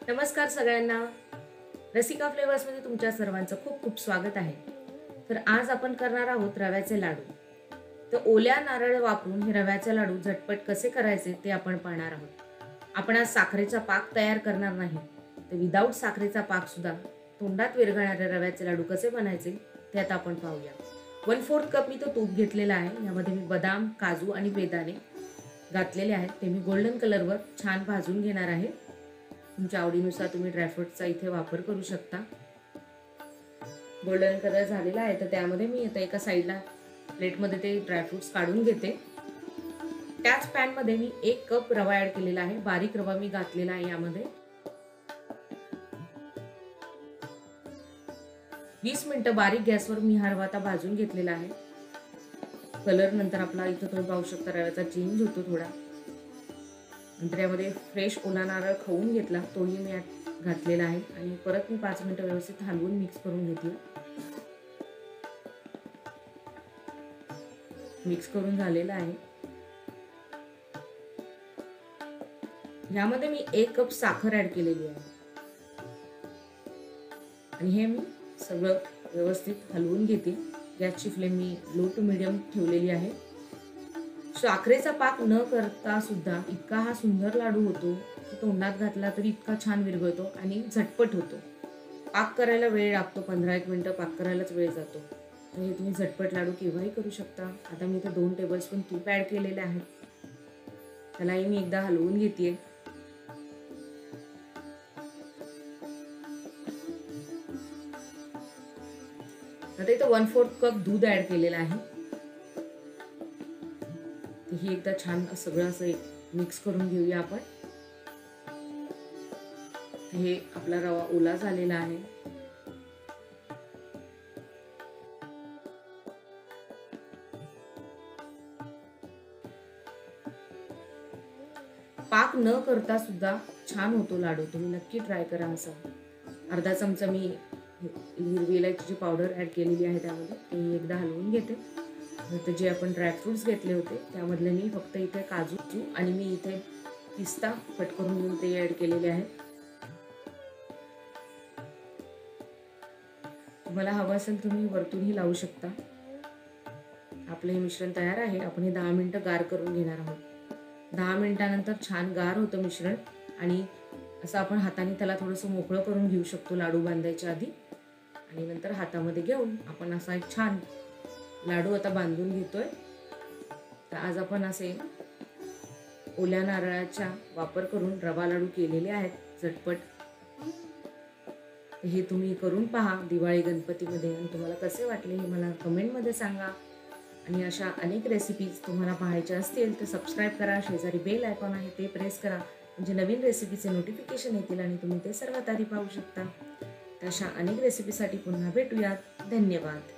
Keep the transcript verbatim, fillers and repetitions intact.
नमस्कार सगळ्यांना. रसिका फ्लेवर्समध्ये तुमच्या सर्वांचं खूप खूप स्वागत आहे. तर आज आपण करणार आहोत रव्याचे लाडू. तर ओल्या नारळ वापरून हे रव्याचे लाडू झटपट कसे करायचे ते आपण पाहणार आहोत. आपण आज साखरेचा पाक तयार करणार नाही, तर विदाऊट साखरेचा पाक सुद्धा तोंडात विरघळणारे रव्याचे लाडू कसे बनायचे ते आता आपण पाहूया. वन फोर्थ कप मी तो तूप घेतलेला आहे. यामध्ये मी बदाम, काजू आणि बेदाणे घातलेले आहेत. ते मी गोल्डन कलरवर छान भाजून घेणार आहे. तुमच्या आवडीनुसार तुम्ही ड्रायफ्रूटचा इथे वापर करू शकता. गोल्डन कलर झालेला आहे, तर त्यामध्ये मी आता एका साईडला प्लेटमध्ये ते ड्रायफ्रुट्स काढून घेते. त्याच पॅन मध्ये मी एक कप रवा ऍड केलेला आहे. बारीक रवा मी घातलेला आहे. यामध्ये वीस मिनिटं बारीक गॅसवर मी हा रवा आता भाजून घेतलेला आहे. कलर नंतर आपला इथं तुम्ही पाहू शकता रव्याचा चेंज होतो थोडा. नंतर यामध्ये फ्रेश ओला नारळ खवून घेतला, तोही मी यात घातलेला आहे आणि परत मी पाच मिनिटं व्यवस्थित हलवून मिक्स करून घेतलं. मिक्स करून झालेला आहे. यामध्ये मी एक कप साखर ऍड केलेली आहे आणि हे मी सगळं व्यवस्थित हलवून घेते. गॅसची फ्लेम मी लो टू मीडियम ठेवलेली आहे. साखरेचा पाक न करता सुद्धा इतका हा सुंदर लाडू होतो की तोंडात घातला तरी इतका छान विरघळतो आणि झटपट होतो. पाक करायला वेळ लागतो, पंधरा एक मिनिटं पाक करायलाच वेळ जातो. तर हे तुम्ही झटपट लाडू केव्हाही करू शकता. आता मी इथे दोन टेबलस्पून तूप ऍड केलेले आहे. त्यालाही मी एकदा हलवून घेते. आता इथं वन फोर्थ कप दूध ऍड केलेलं आहे. ही एकदा छान सगळं असं मिक्स करून घेऊया आपण. हे आपला रवा ओला झालेला आहे. पाक न करता सुद्धा छान होतो लाडू. तुम्ही नक्की ट्राय करा. असा अर्धा चमचा मी हिरवी इलायचीची पावडर ऍड केलेली आहे. त्यामध्ये ते एकदा हलवून घेते. नंतर जे आपण ड्रायफ्रुट्स घेतले होते त्यामधले मी फक्त इथे काजू आणि मी इथे पिस्ता कट करून घेऊन ते ऍड केलेले आहेत. तुम्हाला हवं असेल तुम्ही वरतूनही लावू शकता. आपलं हे मिश्रण तयार आहे. आपण हे दहा मिनिटं गार करून घेणार आहोत. दहा मिनिटानंतर छान गार होतं मिश्रण आणि असं आपण हाताने त्याला थोडंसं मोकळं करून घेऊ शकतो लाडू बांधायच्या आधी. आणि नंतर हातामध्ये घेऊन आपण असा एक छान लाडू आता बांधून घेतोय. तर आज आपण असे ओल्या नारळाचा वापर करून रवा लाडू केलेले आहेत झटपट. हे तुम्ही करून पहा दिवाळी गणपतीमध्ये आणि तुम्हाला कसे वाटले हे मला कमेंटमध्ये सांगा. आणि अशा अनेक रेसिपीज तुम्हाला पाहायच्या असतील तर सबस्क्राईब करा. शेजारी बेल आयकॉन आहे ते प्रेस करा, म्हणजे नवीन रेसिपीचे नोटिफिकेशन येतील आणि तुम्ही ते सर्वात आधी पाहू शकता. तशा अनेक रेसिपीसाठी पुन्हा भेटूयात. धन्यवाद.